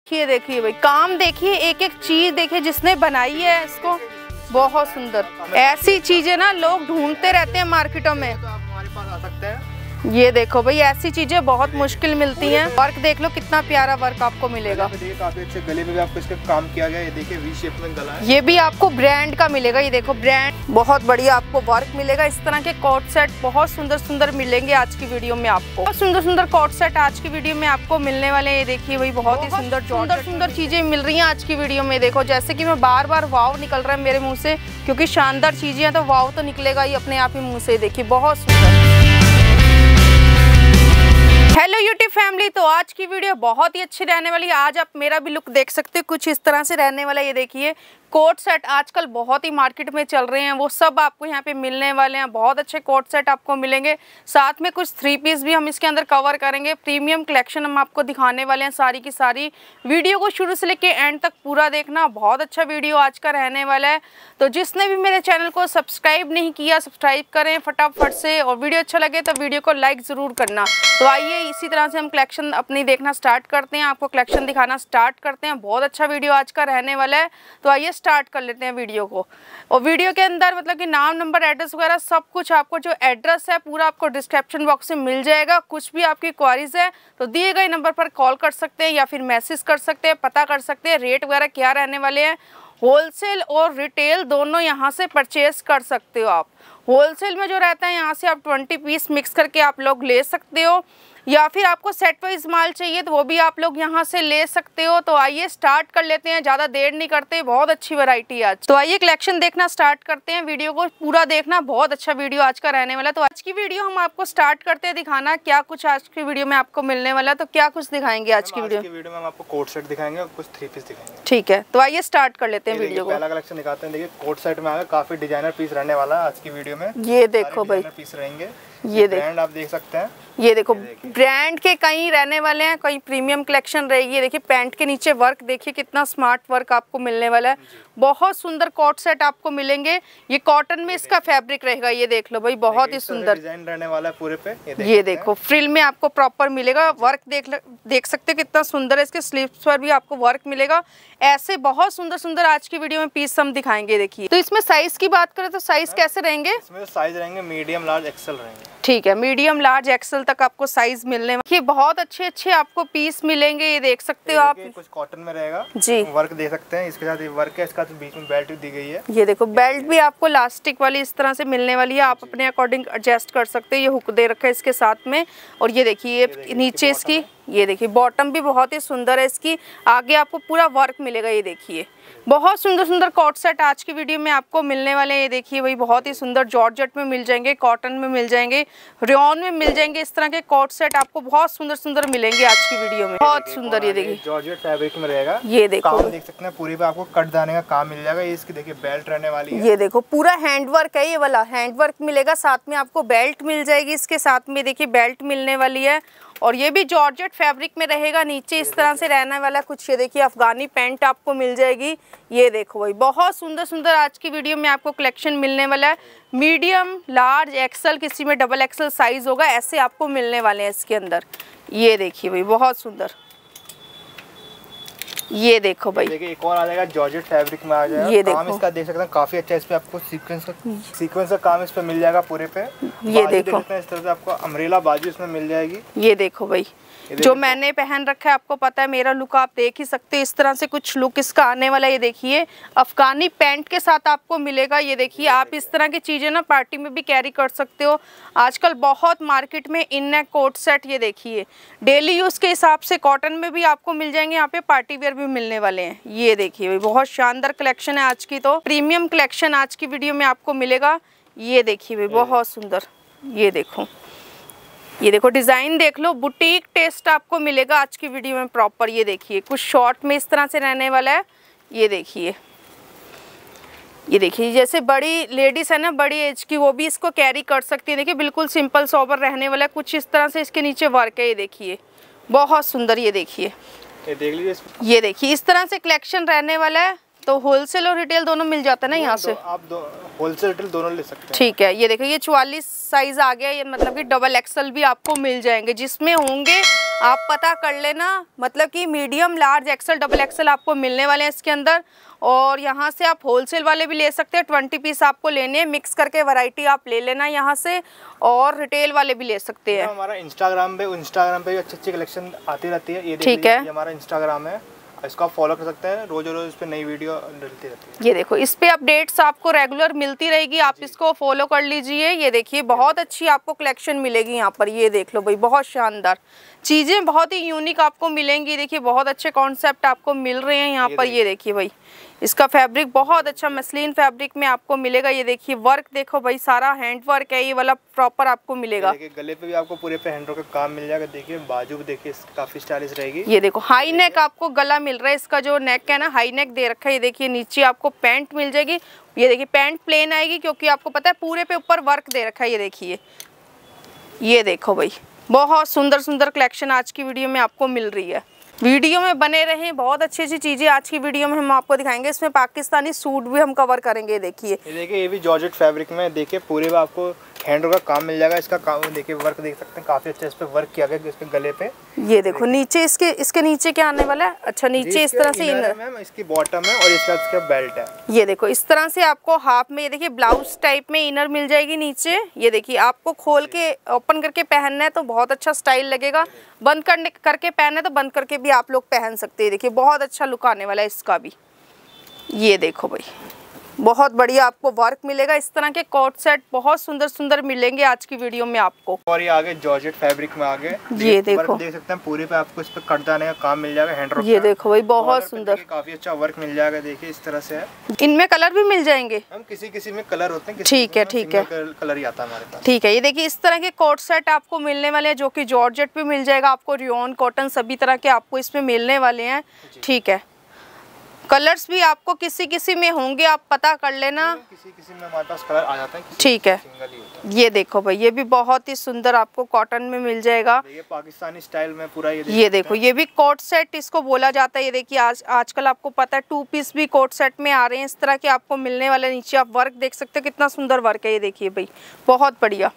देखिए देखिए भाई, काम देखिए, एक एक चीज देखिए जिसने बनाई है इसको, बहुत सुंदर। ऐसी चीजें ना लोग ढूंढते रहते हैं मार्केटों में। तो आप हमारे पास आ सकते हैं। ये देखो भाई, ऐसी चीजें बहुत मुश्किल मिलती हैं। वर्क देख लो, कितना प्यारा वर्क आपको मिलेगा। देखिए काफी अच्छे गले में भी आपको इसका काम किया गया है। ये देखिए वी शेप में गला है। ये भी आपको ब्रांड का मिलेगा। ये देखो ब्रांड, बहुत बढ़िया आपको वर्क मिलेगा। इस तरह के कोट सेट बहुत सुंदर सुंदर मिलेंगे आज की वीडियो में आपको। बहुत सुंदर सुंदर कोट सेट आज की वीडियो में आपको मिलने वाले हैं। ये देखिए भाई, बहुत ही सुंदर सुंदर सुंदर चीजें मिल रही हैं आज की वीडियो में। देखो जैसे कि मैं बार बार वाव निकल रहा है मेरे मुंह से, क्योंकि शानदार चीजें हैं तो वाव तो निकलेगा ही अपने आप ही मुंह से। देखिए बहुत सुंदर। हेलो यूट्यूब फैमिली, तो आज की वीडियो बहुत ही अच्छी रहने वाली है। आज आप मेरा भी लुक देख सकते हो, कुछ इस तरह से रहने वाला है। ये देखिए कोट सेट आजकल बहुत ही मार्केट में चल रहे हैं, वो सब आपको यहाँ पे मिलने वाले हैं। बहुत अच्छे कोट सेट आपको मिलेंगे, साथ में कुछ 3 पीस भी हम इसके अंदर कवर करेंगे। प्रीमियम कलेक्शन हम आपको दिखाने वाले हैं सारी की सारी। वीडियो को शुरू से लेके एंड तक पूरा देखना, बहुत अच्छा वीडियो आज का रहने वाला है। तो जिसने भी मेरे चैनल को सब्सक्राइब नहीं किया, सब्सक्राइब करें फटाफट से, और वीडियो अच्छा लगे तो वीडियो को लाइक ज़रूर करना। तो आइए इसी तरह से हम कलेक्शन अपनी देखना स्टार्ट करते हैं, आपको कलेक्शन दिखाना स्टार्ट करते हैं। बहुत अच्छा वीडियो आज का रहने वाला है, तो आइए स्टार्ट कर लेते हैं वीडियो को। और वीडियो के अंदर मतलब कि नाम, नंबर, एड्रेस वगैरह सब कुछ आपको, जो एड्रेस है पूरा आपको डिस्क्रिप्शन बॉक्स में मिल जाएगा। कुछ भी आपकी क्वारीज है तो दिए गए नंबर पर कॉल कर सकते हैं या फिर मैसेज कर सकते हैं, पता कर सकते हैं रेट वगैरह क्या रहने वाले हैं। होलसेल और रिटेल दोनों यहाँ से परचेज कर सकते हो आप। होलसेल में जो रहता है यहाँ से आप 20 पीस मिक्स करके आप लोग ले सकते हो, या फिर आपको सेट वाइज माल चाहिए तो वो भी आप लोग यहाँ से ले सकते हो। तो आइए स्टार्ट कर लेते हैं, ज़्यादा देर नहीं करते। बहुत अच्छी वैरायटी है आज, तो आइए कलेक्शन देखना स्टार्ट करते हैं। वीडियो को पूरा देखना, बहुत अच्छा वीडियो आज का रहने वाला है। तो आज की वीडियो हम आपको स्टार्ट करते हैं दिखाना क्या कुछ आज की वीडियो में आपको मिलने वाला है। तो क्या कुछ दिखाएंगे आज की वीडियो में? हम आपको कोट सेट दिखाएंगे और कुछ 3 पीस दिखाएंगे। ठीक है, तो आइए स्टार्ट कर लेते हैं वीडियो को। पहला कलेक्शन दिखाते हैं। देखिए कोट सेट में आगे काफी डिजाइनर पीस रहने वाला है आज की वीडियो में। ये देखो भाई, पीस रहेंगे। ये देखो ब्रांड आप देख सकते हैं। ये देखो ब्रांड के कई रहने वाले हैं, कई प्रीमियम कलेक्शन रहेगी। देखिए पैंट के नीचे वर्क देखिए कितना स्मार्ट वर्क आपको मिलने वाला है। बहुत सुंदर कोट सेट आपको मिलेंगे। ये कॉटन में इसका फैब्रिक रहेगा। ये देख लो भाई, बहुत ही सुंदर डिजाइन रहने वाला है पूरे पे। ये देखो फ्रिल में आपको प्रॉपर मिलेगा वर्क। देख सकते हो कितना सुंदर है। इसके स्लीव्स पर भी आपको वर्क मिलेगा। ऐसे बहुत सुंदर सुंदर आज की वीडियो में पीस हम दिखाएंगे। देखिए तो इसमें साइज की बात करें तो साइज कैसे रहेंगे? इसमें साइज रहेंगे मीडियम, लार्ज, एक्सेल रहेंगे। ठीक है, मीडियम, लार्ज, एक्सेल तक आपको साइज मिलने वाले। बहुत अच्छे अच्छे आपको पीस मिलेंगे। ये देख सकते हो आप, कुछ कॉटन में रहेगा जी। वर्क देख सकते हैं, इसके साथ ये वर्क है, इसका तो बीच में बेल्ट दी गई है। ये देखो बेल्ट भी आपको इलास्टिक वाली इस तरह से मिलने वाली है। आप अपने अकॉर्डिंग एडजस्ट कर सकते हैं। ये हुक दे रखा है इसके साथ में। और ये देखिए नीचे इसकी, ये देखिए बॉटम भी बहुत ही सुंदर है इसकी। आगे आपको पूरा वर्क मिलेगा। ये देखिए बहुत सुंदर सुंदर कोट सेट आज की वीडियो में आपको मिलने वाले हैं। ये देखिए भाई, बहुत ही सुंदर जॉर्जेट में मिल जाएंगे, कॉटन में मिल जाएंगे, रेयॉन में मिल जाएंगे। इस तरह के कोट सेट आपको बहुत सुंदर सुंदर मिलेंगे आज की वीडियो में। बहुत सुंदर। ये देखिए जॉर्जेट फैब्रिक में रहेगा। ये देखो काम देख सकते हैं, पूरी पे आपको कट दाने का काम मिल जाएगा। ये इसकी देखिए बेल्ट रहने वाली है। ये देखो पूरा हैंड वर्क है, ये वाला हैंड वर्क मिलेगा। साथ में आपको बेल्ट मिल जाएगी, इसके साथ में देखिए बेल्ट मिलने वाली है। और ये भी जॉर्जेट फैब्रिक में रहेगा। नीचे इस तरह से रहने वाला कुछ। ये देखिए अफगानी पैंट आपको मिल जाएगी। ये देखो भाई, बहुत सुंदर सुंदर आज की वीडियो में आपको कलेक्शन मिलने वाला है। मीडियम, लार्ज, एक्सेल, किसी में डबल एक्सेल साइज होगा, ऐसे आपको मिलने वाले हैं इसके अंदर। ये देखिए भाई, बहुत सुंदर। ये देखो भाई, देखिए एक और आ जाएगा जॉर्जेट फैब्रिक में आ जाएगा। ये काम इसका देख सकते हैं काफी अच्छा है। इस पे आपको सीक्वेंस का काम इस पे मिल जाएगा पूरे पे। ये देखो इस तरह से आपको अम्ब्रेला बाजू इसमें मिल जाएगी। ये देखो भाई, जो मैंने पहन रखा है आपको पता है, मेरा लुक आप देख ही सकते हैं। इस तरह से कुछ लुक इसका आने वाला है। ये देखिए अफगानी पैंट के साथ आपको मिलेगा। ये देखिए आप इस तरह की चीजें ना पार्टी में भी कैरी कर सकते हो। आजकल बहुत मार्केट में इन नेक कोट सेट, ये देखिए डेली यूज के हिसाब से कॉटन में भी आपको मिल जाएंगे। यहाँ पे पार्टी वेयर भी मिलने वाले हैं। ये देखिए भाई, बहुत शानदार कलेक्शन है आज की। तो प्रीमियम कलेक्शन आज की वीडियो में आपको मिलेगा। ये देखिए भाई, बहुत सुंदर। ये देखो, ये देखो डिजाइन देख लो, बुटीक टेस्ट आपको मिलेगा आज की वीडियो में प्रॉपर। ये देखिए कुछ शॉर्ट में इस तरह से रहने वाला है। ये देखिए, ये देखिए जैसे बड़ी लेडीज है ना, बड़ी एज की, वो भी इसको कैरी कर सकती है। देखिए बिल्कुल सिंपल सोबर रहने वाला है। कुछ इस तरह से इसके नीचे वर्क है। ये देखिए बहुत सुंदर। ये देखिए, ये देख लीजिए, ये देखिए इस तरह से कलेक्शन रहने वाला है। तो होलसेल और रिटेल दोनों मिल जाता है ना यहाँ से। आप होलसेल रिटेल दोनों ले सकते हैं। ठीक है, ये देखो ये 44 साइज आ गया। ये मतलब कि डबल एक्सेल भी आपको मिल जाएंगे, जिसमें होंगे आप पता कर लेना, मतलब कि medium, large, XL, double XL आपको मिलने वाले हैं इसके अंदर। और यहाँ से आप होलसेल वाले भी ले सकते हैं, 20 पीस आपको लेने हैं, मिक्स करके वैरायटी आप ले लेना यहाँ से, और रिटेल वाले भी ले सकते हैं। हमारा इंस्टाग्राम पे भी अच्छी अच्छी कलेक्शन आती रहती है। ये ठीक है, ये हमारा इंस्टाग्राम है, इसको आप फॉलो कर सकते हैं। रोज रोज इस पे नई वीडियो डलती रहती है। ये देखो, इस पे अपडेट्स आपको रेगुलर मिलती रहेगी, आप इसको फॉलो कर लीजिए। ये देखिए बहुत अच्छी आपको कलेक्शन मिलेगी यहाँ पर। ये देख लो भाई, बहुत शानदार चीजें, बहुत ही यूनिक आपको मिलेंगी। देखिए बहुत अच्छे कॉन्सेप्ट आपको मिल रहे हैं यहाँ पर। ये देखिए भाई, इसका फैब्रिक बहुत अच्छा मसलिन फैब्रिक में आपको मिलेगा। ये देखिए वर्क देखो भाई, सारा हैंड वर्क है, ये वाला प्रॉपर आपको मिलेगा। गले पे भी आपको पूरे पे हैंड वर्क का काम मिल जाएगा। देखिए बाजू भी देखिए काफी स्टाइलिश रहेगी। ये देखो हाई नेक आपको गला मिल रहा है, इसका जो नेक है ना हाई नेक दे रखा है। ये देखिए नीचे आपको पैंट मिल जाएगी। ये देखिए पैंट प्लेन आएगी, क्योंकि आपको पता है पूरे पे ऊपर वर्क दे रखा है। ये देखिए, ये देखो भाई, बहुत सुंदर सुंदर कलेक्शन आज की वीडियो में आपको मिल रही है। वीडियो में बने रहें, बहुत अच्छी अच्छी चीजें आज की वीडियो में हम आपको दिखाएंगे। इसमें पाकिस्तानी सूट भी हम कवर करेंगे। देखिए ये भी जॉर्जेट फैब्रिक में, देखिए पूरे में आपको हैंड वर्क का काम मिल जाएगा। इसका काम देखिए, वर्क देख सकते हैं, काफी अच्छा इस पे वर्क किया गया इसके गले पे। ये देखो नीचे इसके नीचे क्या आने वाला है। अच्छा, नीचे इस तरह से इनर मैम, इसकी बॉटम है और इसका बेल्ट है। ये देखो इस तरह से आपको हाफ में, ये देखिए ब्लाउज टाइप में इनर मिल जाएगी नीचे। ये देखिए आपको खोल के ओपन करके पहनना है तो बहुत अच्छा स्टाइल लगेगा, बंद करके पहनना है तो बंद करके भी आप लोग पहन सकते हैं। देखिए बहुत अच्छा लुक आने वाला है इसका भी। ये देखो भाई, बहुत बढ़िया आपको वर्क मिलेगा। इस तरह के कोट सेट बहुत सुंदर सुंदर मिलेंगे आज की वीडियो में आपको। और ये आगे जॉर्जेट फैब्रिक में आगे ये देखो, देख सकते हैं पूरे पे आपको इस पे कटदाने का काम मिल जाएगा, हैंड वर्क। ये देखो भाई बहुत सुंदर, काफी अच्छा वर्क मिल जाएगा। देखिए इस तरह से है। इनमें कलर भी मिल जाएंगे, हम किसी में कलर होते हैं। ठीक है, ठीक है, कलर ही आता है हमारे पास। ठीक है। ये देखिए इस तरह के कोट सेट आपको मिलने वाले हैं, जो कि जॉर्जेट भी मिल जाएगा आपको, रियोन, कॉटन, सभी तरह के आपको इसमें मिलने वाले हैं। ठीक है, कलर्स भी आपको किसी में होंगे, आप पता कर लेना। किसी में हमारे पास कलर आ जाता है, ठीक है। ये देखो भाई, ये भी बहुत ही सुंदर आपको कॉटन में मिल जाएगा। ये पाकिस्तानी स्टाइल में पूरा। ये देखो, ये भी कोट सेट इसको बोला जाता है। ये देखिए आजकल आपको पता है 2 पीस भी कोट सेट में आ रहे हैं, इस तरह के आपको मिलने वाले। नीचे आप वर्क देख सकते हैं, कितना सुंदर वर्क है। ये देखिए भाई, बहुत बढ़िया।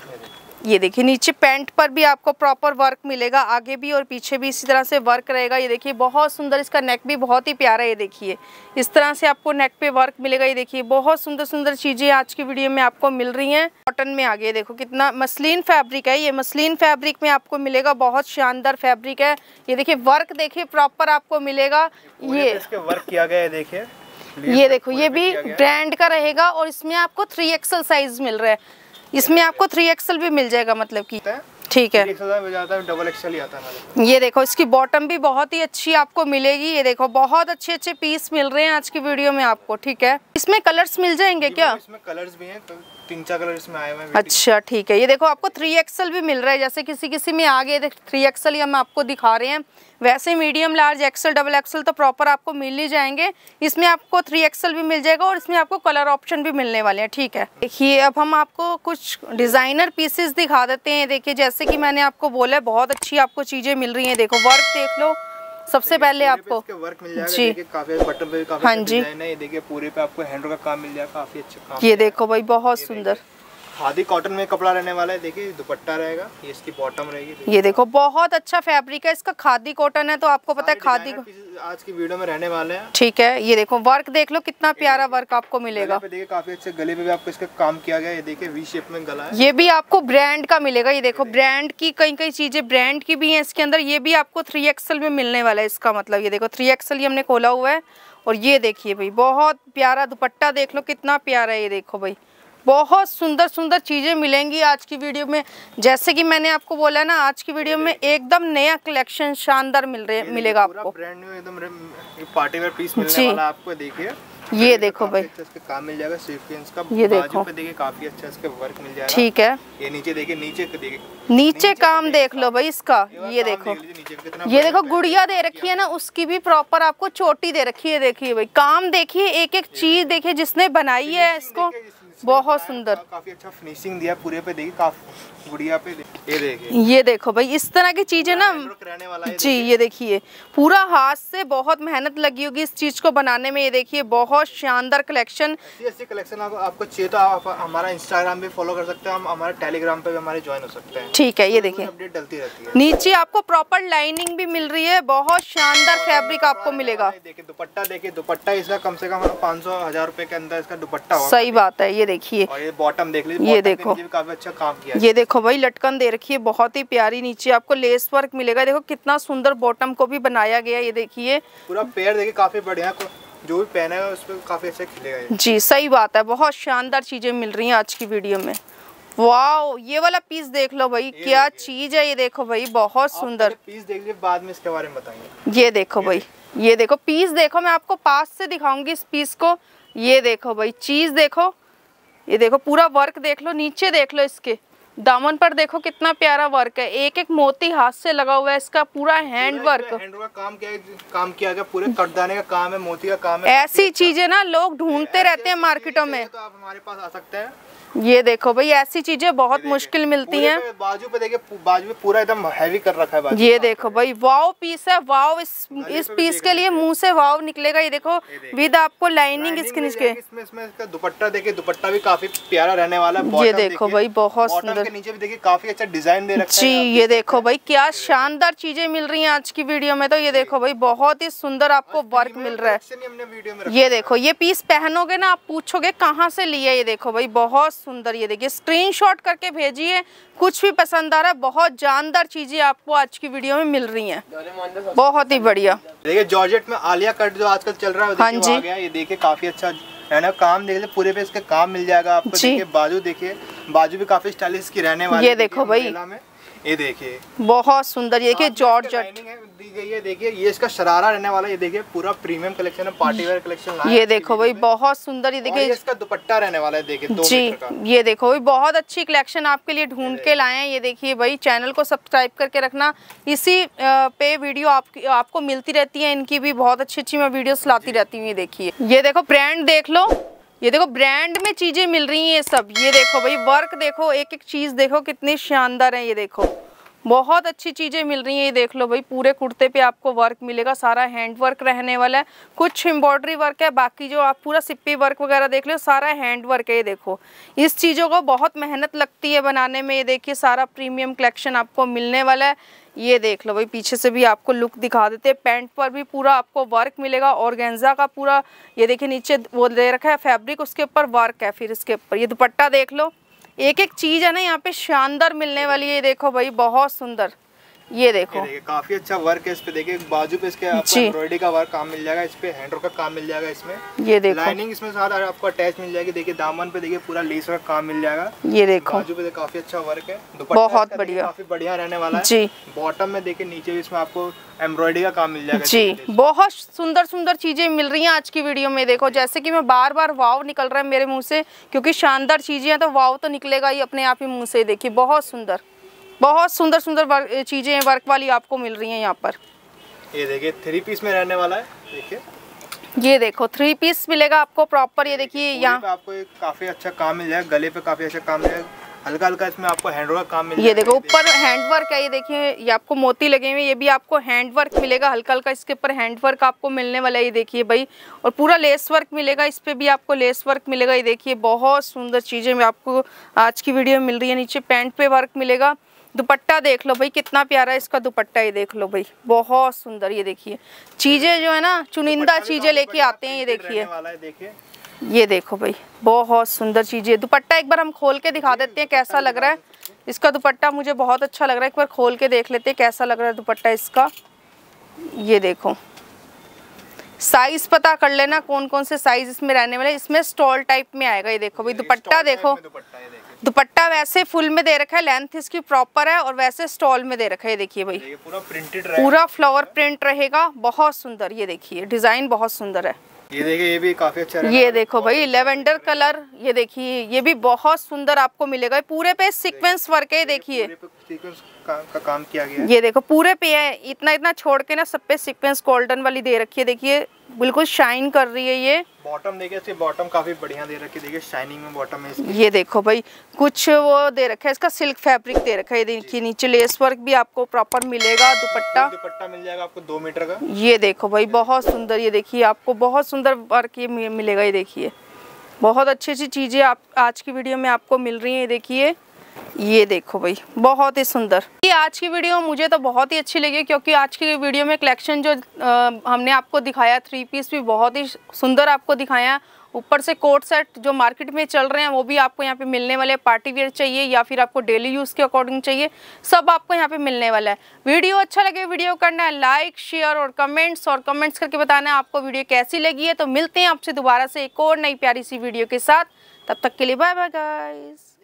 ये देखिए नीचे पैंट पर भी आपको प्रॉपर वर्क मिलेगा, आगे भी और पीछे भी इसी तरह से वर्क रहेगा। ये देखिए बहुत सुंदर, इसका नेक भी बहुत ही प्यारा है। ये देखिए इस तरह से आपको नेक पे वर्क मिलेगा। ये देखिए बहुत सुंदर सुंदर चीजें आज की वीडियो में आपको मिल रही हैं। कॉटन में आगे देखो कितना मसलिन फैब्रिक है। ये मसलिन फैब्रिक में आपको मिलेगा, बहुत शानदार फैब्रिक है। ये देखिए वर्क देखिए प्रॉपर आपको मिलेगा। ये इसके वर्क किया गया है, देखिए। ये देखो, ये भी ब्रांड का रहेगा और इसमें आपको 3XL साइज मिल रहा है। इसमें आपको 3XL भी मिल जाएगा, मतलब कि ठीक है। डबल एक्सेल ही आता है। ये देखो इसकी बॉटम भी बहुत ही अच्छी आपको मिलेगी। ये देखो बहुत अच्छे अच्छे पीस मिल रहे हैं आज की वीडियो में आपको। ठीक है, इसमें कलर्स मिल जाएंगे क्या? इसमें कलर्स भी हैं, 3-4 कलर इसमें आए हुए हैं। अच्छा ठीक है, ये देखो आपको 3XL भी मिल रहा है। जैसे किसी में आगे 3XL ही हम आपको दिखा रहे हैं, वैसे medium, large, XL, double XL तो प्रॉपर आपको मिल ही जाएंगे। इसमें आपको 3XL भी मिल जाएगा और इसमें आपको कलर ऑप्शन भी मिलने वाले हैं। ठीक है, देखिए अब हम आपको कुछ डिजाइनर पीसेस दिखा देते हैं। देखिए जैसे कि मैंने आपको बोला, बहुत अच्छी आपको चीजें मिल रही हैं। देखो वर्क देख लो, सबसे पहले आपको वर्क मिल जाएगा। देखिए काफी बटन पे काफी हाँ जी, ये देखिए पूरे पे आपको हैंड वर्क का काम मिल जाएगा, काफी अच्छा काम। ये देखो भाई बहुत सुंदर खादी कॉटन में कपड़ा रहने वाला है। देखिए दुपट्टा रहेगा, ये इसकी बॉटम रहेगी। ये देखो बहुत अच्छा फैब्रिक है इसका, खादी कॉटन है तो आपको पता है खादी आज की वीडियो में रहने वाले हैं। ठीक है, ये देखो वर्क देख लो कितना प्यारा वर्क आपको मिलेगा। देखिए काफी अच्छे गले पे भी आपको इसका काम किया गया है। ये देखिए वी शेप में गला है। ये भी आपको ब्रांड का मिलेगा। ये देखो ब्रांड की कई चीजें ब्रांड की भी हैं इसके अंदर। ये भी आपको 3XL में मिलने वाला है इसका मतलब। ये देखो 3XL ही हमने खोला हुआ है। और ये देखिए भाई बहुत प्यारा दुपट्टा देख लो कितना प्यारा है। ये देखो भाई बहुत सुंदर सुंदर चीजें मिलेंगी आज की वीडियो में। जैसे कि मैंने आपको बोला ना, आज की वीडियो में एकदम नया कलेक्शन शानदार मिलेगा आपको। ब्रांड न्यू एकदम पार्टी वेयर पीस मिलने वाला है आपको। देखिए ये देखो भाई, इसका काम मिल जाएगा सीक्वेंस का। ये देखो पे देखिए काफी अच्छा इसका वर्क मिल जाएगा। ठीक है, ये नीचे देखिए, नीचे काम देख लो भाई इसका। ये देखो, ये देखो गुड़िया दे रखी है ना, उसकी भी प्रॉपर आपको चोटी दे रखी है। देखिए भाई काम देखिए, एक एक चीज देखिए जिसने बनाई है इसको बहुत सुंदर, काफी अच्छा फिनिशिंग दिया पूरे पे, देखिए काफी गुड़िया पे, ये देखिए, ये देखो भाई इस तरह की चीजें ना जी, ये देखिए पूरा हाथ से बहुत मेहनत लगी होगी इस चीज को बनाने में। ये देखिए बहुत शानदार कलेक्शन, ऐसी कलेक्शन आपको चाहिए तो आप हमारा इंस्टाग्राम पे फॉलो कर सकते हैं, हम हमारे टेलीग्राम पे भी हमारे ज्वाइन हो सकते हैं। ठीक है, ये देखिए अपडेट डलती रहती है। नीचे आपको प्रॉपर लाइनिंग भी मिल रही है, बहुत शानदार फैब्रिक आपको मिलेगा। देखिए दुपट्टा, देखिए दुपट्टा इसका कम से कम 500-1000 रुपए के अंदर इसका दुपट्टा होगा। सही बात है, ये देखिए, और ये बॉटम देख लीजिए, ये देखो काफी अच्छा काम किया है। ये देखो भाई लटकन दे रखी है बहुत ही प्यारी, नीचे आपको लेस वर्क मिलेगा। देखो कितना सुंदर बॉटम को भी बनाया गया, ये देखिए पूरा पेयर देखिए काफी बढ़िया, जो भी पहना है उस पर काफी अच्छा खिलेगा ये। जी सही बात है, बहुत शानदार चीजें मिल रही हैं आज की वीडियो में। वाओ, ये वाला पीस देख लो भाई, क्या चीज है ये, देखो भाई बहुत सुंदर पीस देख लीजिए, बाद में इसके बारे में बताएंगे। ये देखो भाई, ये देखो पीस देखो, मैं आपको पास से दिखाऊंगी इस पीस को। ये देखो भाई चीज देखो, ये देखो पूरा वर्क देख लो, नीचे देख लो, इसके दामन पर देखो कितना प्यारा वर्क है, एक एक मोती हाथ से लगा हुआ है, इसका पूरा हैंड वर्क, का काम किया गया, पूरे कटदाने का काम है, मोती का काम है। ऐसी चीजें ना लोग ढूंढते रहते हैं मार्केटों में, तो आप हमारे पास आ सकते हैं। ये देखो भाई ऐसी चीजें बहुत मुश्किल मिलती हैं। बाजू पे देखिए, बाजू पे पूरा एकदम हैवी कर रखा है बाजू। ये देखो भाई वाव पीस है, वाव इस पीस के लिए मुंह से वाव निकलेगा। ये देखो विद आपको लाइनिंग इसके नीचे, इसमें इसका दुपट्टा देखिए, दुपट्टा भी काफी प्यारा रहने वाला है। ये देखो भाई बहुत सुंदर, के नीचे भी देखिए काफी अच्छा डिजाइन दे रखा है। जी ये देखो भाई क्या शानदार चीजें मिल रही हैं आज की वीडियो में। तो ये देखो भाई बहुत ही सुंदर आपको वर्क मिल रहा है। ये देखो ये पीस पहनोगे ना, आप पूछोगे कहाँ से लिया। ये देखो भाई बहुत सुंदर, ये देखिए स्क्रीनशॉट करके भेजिए, कुछ भी पसंद आ रहा है। बहुत जानदार चीजें आपको आज की वीडियो में मिल रही हैं, बहुत ही बढ़िया। देखिए जॉर्जेट में आलिया कट जो आजकल चल रहा है, हाँ जी, ये देखिए काफी अच्छा है ना, काम देख ले पूरे पे इसके काम मिल जाएगा आपको। देखिए बाजू, देखिए बाजू भी काफी स्टाइलिश की रहने वाली है। ये देखो भाई, ये देखिए बहुत सुंदर, ये देखिए जॉर्जेट दी गई है। देखिए ये इसका शरारा रहने वाला है, ये देखिए पूरा प्रीमियम कलेक्शन है, पार्टी वेयर कलेक्शन। ये देखो भाई बहुत सुंदर, ये देखिए इसका दुपट्टा रहने वाला है, देखिए 2 जी मीटर का। ये देखो भाई बहुत अच्छी कलेक्शन आपके लिए ढूंढ के लाए हैं। ये देखिए भाई चैनल को सब्सक्राइब करके रखना, इसी पे वीडियो आपको मिलती रहती है, इनकी भी बहुत अच्छी मैं वीडियोस लाती रहती हूँ। ये देखिए, ये देखो ब्रांड देख लो, ये देखो ब्रांड में चीजें मिल रही हैं ये सब। ये देखो भाई वर्क देखो, एक एक चीज देखो कितनी शानदार है। ये देखो बहुत अच्छी चीजें मिल रही हैं। ये देख लो भाई पूरे कुर्ते पे आपको वर्क मिलेगा, सारा हैंड वर्क रहने वाला है, कुछ एम्ब्रॉयडरी वर्क है, बाकी जो आप पूरा सिप्पी वर्क वगैरह देख लो सारा हैंड वर्क है। ये देखो इस चीज़ों को बहुत मेहनत लगती है बनाने में। ये देखिए सारा प्रीमियम कलेक्शन आपको मिलने वाला है। ये देख लो भाई पीछे से भी आपको लुक दिखा देते हैं, पैंट पर भी पूरा आपको वर्क मिलेगा, ऑर्गेन्जा का पूरा। ये देखिए नीचे वो दे रखा है फैब्रिक, उसके ऊपर वर्क है, फिर इसके ऊपर ये दुपट्टा देख लो, एक एक चीज है ना यहाँ पे शानदार मिलने वाली है। ये देखो भाई बहुत सुंदर, ये देखो काफी अच्छा वर्क है इस पे। देखिए बाजू पे इसके आपको एम्ब्रॉयडरी का वर्क काम मिल जाएगा, इस पे हैंडवर्क का काम मिल जाएगा इसमें। ये देखो लाइनिंग इसमें साथ आपको अटैच मिल जाएगी। देखिए दामन पे देखिए पूरा लेस का काम मिल जाएगा। ये देखो बाजू पे काफी अच्छा वर्क है, बहुत बढ़िया, काफी बढ़िया रहने वाला है जी। बॉटम में देखिए नीचे भी इसमें आपको एम्ब्रॉयडरी का काम मिल जाएगा जी। बहुत सुंदर सुंदर चीजें मिल रही हैं आज की वीडियो में। देखो जैसे कि मैं बार बार वाव निकल रहा है मेरे मुंह से, क्योंकि शानदार चीजें हैं तो वाव तो निकलेगा ही अपने आप ही मुंह से। देखिए बहुत सुंदर, बहुत सुंदर सुंदर चीजें वर्क वाली आपको मिल रही हैं यहाँ पर। ये देखिए 3 पीस में रहने वाला है। देखिए ये देखो 3 पीस मिलेगा आपको प्रॉपर। ये देखिए यहाँ आपको एक काफी अच्छा काम मिल जाएगा, गले पे काफी अच्छा काम मिल जाएगा, हल्का हल्का इसमें आपको हैंडवर्क का काम मिल जाएगा। ये देखो ऊपर हैंडवर्क है, ये देखिए ये आपको मोती लगे हुए, ये भी आपको हैंडवर्क मिलेगा, हल्का हल्का इसके ऊपर हैंडवर्क आपको मिलने वाला है। ये देखिए भाई, और पूरा लेस वर्क मिलेगा, इस पे भी आपको लेस वर्क मिलेगा। ये देखिए बहुत सुंदर चीजें आपको आज की वीडियो में मिल रही है। नीचे पैंट पे वर्क मिलेगा। दुपट्टा देख लो भाई कितना प्यारा है इसका दुपट्टा, ये देख लो भाई बहुत सुंदर। ये देखिए चीजें जो है ना चुनिंदा चीजें लेके आते हैं। ये देखिए, ये देखो भाई बहुत सुंदर चीजें। दुपट्टा एक बार हम खोल के दिखा देते हैं कैसा लग रहा है इसका दुपट्टा, मुझे बहुत अच्छा लग रहा है। एक बार खोल के देख लेते हैं कैसा लग रहा है दुपट्टा इसका। ये देखो साइज पता कर लेना कौन कौन से साइज इसमें रहने वाले, इसमें स्टॉल टाइप में आएगा। ये देखो भाई दुपट्टा देखो, दुपट्टा वैसे फुल में दे रखा है, लेंथ इसकी प्रॉपर है, और वैसे स्टॉल में दे रखा है। देखिए भाई पूरा प्रिंटेड पूरा फ्लावर प्रिंट रहेगा, बहुत सुंदर। ये देखिए डिजाइन बहुत सुंदर है। ये देखिए ये भी काफी अच्छा है। ये देखो भाई लेवेंडर कलर, ये देखिए ये भी बहुत सुंदर आपको मिलेगा। पूरे पे सीक्वेंस वर्क है, देखिए सीक्वेंस का काम किया गया है। ये देखो पूरे पे है, इतना इतना छोड़ के ना सब पे सीक्वेंस गोल्डन वाली दे रखी है। देखिए बिल्कुल शाइन कर रही है ये। बॉटम देखिए, इसकी बॉटम काफी बढ़िया दे रखी है, देखिए शाइनिंग में बॉटम है इसकी। ये देखो भाई, कुछ वो दे रखा है, इसका सिल्क फैब्रिक दे रखा है। देखिए नीचे लेस वर्क भी आपको प्रॉपर मिलेगा। दुपट्टा मिल जाएगा आपको 2 मीटर का। ये देखो भाई, बहुत सुंदर। ये देखिए आपको बहुत सुंदर वर्क ये मिलेगा। ये देखिए बहुत अच्छी अच्छी चीजें आप आज की वीडियो में आपको मिल रही हैं। ये देखिए, ये देखो भाई बहुत ही सुंदर। ये आज की वीडियो मुझे तो बहुत ही अच्छी लगी, क्योंकि आज की वीडियो में कलेक्शन जो हमने आपको दिखाया 3 पीस भी बहुत ही सुंदर आपको दिखाया। ऊपर से कोट सेट जो मार्केट में चल रहे हैं वो भी आपको यहाँ पे मिलने वाले। पार्टी वेयर चाहिए या फिर आपको डेली यूज़ के अकॉर्डिंग चाहिए, सब आपको यहाँ पे मिलने वाला है। वीडियो अच्छा लगे वीडियो करना है लाइक शेयर और कमेंट्स करके बताना है आपको वीडियो कैसी लगी है। तो मिलते हैं आपसे दोबारा से एक और नई प्यारी सी वीडियो के साथ। तब तक के लिए बाय बाय गाइस।